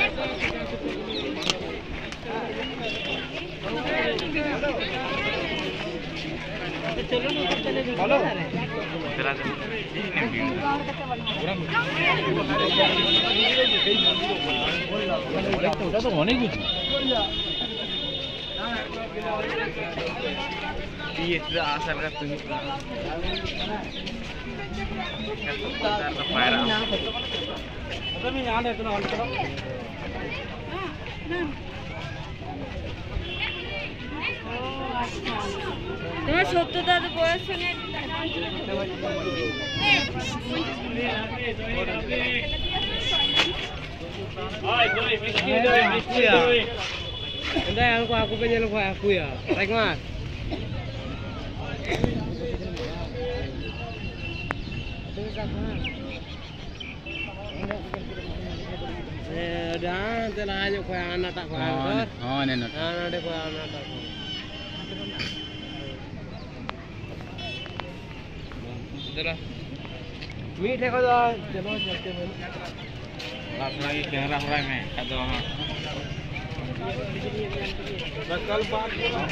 ওটা তো অনেক উঁচু। Iya, sudah asal kan tuh. তোমার ৭০ দাদু বয়স শুনে aku pengen aku ya, Rek Mas. Udah, telah aja kau anak tak kau anak. Oh, nenek. Anak deh kau anak tak. Telah. Meet है कौन? चलो चलते हैं। लास्ट लगी कैमरा फ्राई में कदो हाँ। बस कल बात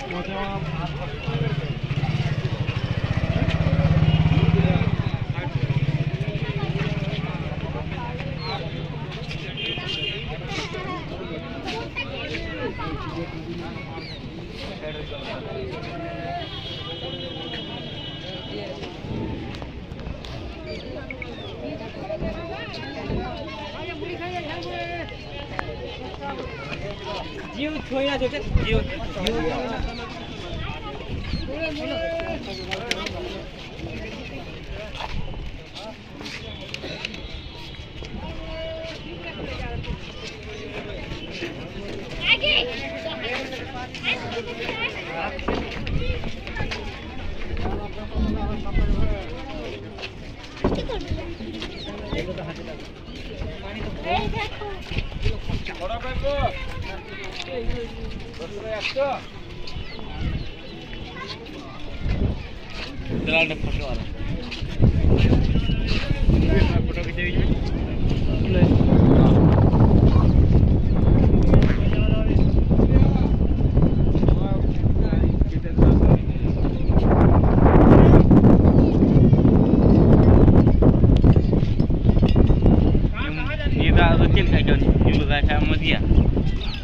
जीव छोड़ना सोचे जीव बड़ा बैग को दलाल ने फोटो वाला फोटो खींचे ये दा तो चिल का जो यूं लगा था मदिया